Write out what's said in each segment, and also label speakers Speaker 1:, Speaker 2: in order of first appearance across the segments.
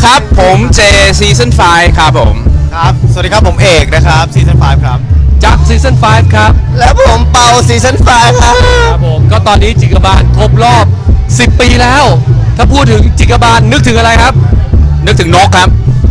Speaker 1: ครับผมเจซีซั่น5ครับผม
Speaker 2: ครับสวัสดีครับผมเอกนะครับซีซั่น5ครับ
Speaker 3: จักซีซั่น5ครับ
Speaker 2: แล้วผมเปาซีซั่น5ครับ
Speaker 3: ครับผมก็ตอนนี้จิกบาลครบรอบ10 ปีแล้วถ้าพูดถึงจิกบาลนึกถึงอะไรครับ
Speaker 1: นึกถึงนกครับ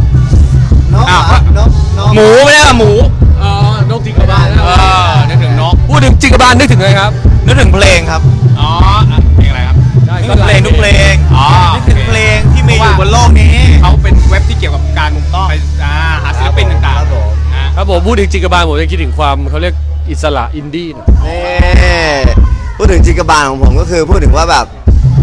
Speaker 1: หมูไม่ได้หมู
Speaker 3: นกจิกบาล
Speaker 1: นึกถึงนก
Speaker 3: พูดถึงจิกบาลนึกถึงอะไรครับ
Speaker 2: นึกถึงเพลงครับ
Speaker 1: เพลงอะไรครับ
Speaker 2: นึกถึงเพลงทุกเพลงนึกถึงเพลงที่มีอยู่บนโลกนี้
Speaker 1: เขาเป็นเว็บที่เกี่ยวกับการไปหาศิลปินต่าง
Speaker 3: ๆครับผมพูดถึงจิกบาลผมจะคิดถึงความเขาเรียกอิสระอินดี้
Speaker 2: พูดถึงจิกบาลของผมก็คือพูดถึงว่าแบบ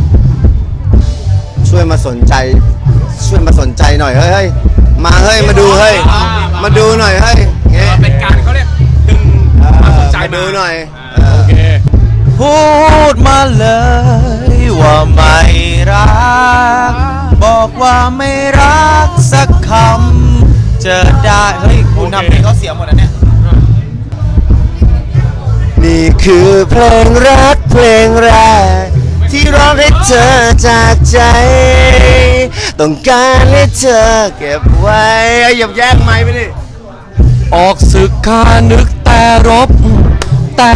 Speaker 2: ช่วยมาสนใจหน่อยเฮ้ยมาดูเฮ้ยมาดูหน่อยเฮ้ย
Speaker 1: เป็นการเขาเรียกดึงมาสนใจ
Speaker 2: ดูหน่อย
Speaker 3: โอเค
Speaker 2: พูดมาเลยว่าไม่รักบอกว่าไม่รักสักคำจะได้เฮ้ยคุณทำเพลงเขาเสียหมดแล้วเนี่ยนี่คือเพลงรักเพลงแรกที่ร้องให้เธอจากใจต้องการให้เธอเก็บไว้อย่าแยกไม้ไปดิ
Speaker 3: ออกศึกข้านึกแต่รบเป็น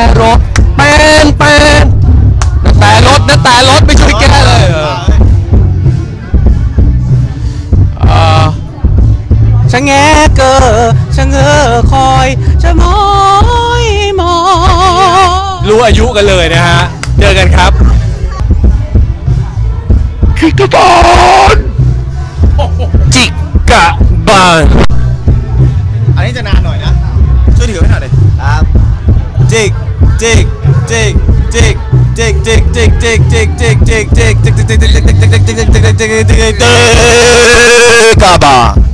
Speaker 3: แต่รถไม่ช่วยแก้เลยชะแงเกอชะเงอคอยชะมอยมอรู้อายุกันเลยนะฮะเจอกันครับจิกบาล
Speaker 2: อันนี้จะนานหน่อยนะช่วยถือให้หน่อยเลยครับจิกบาล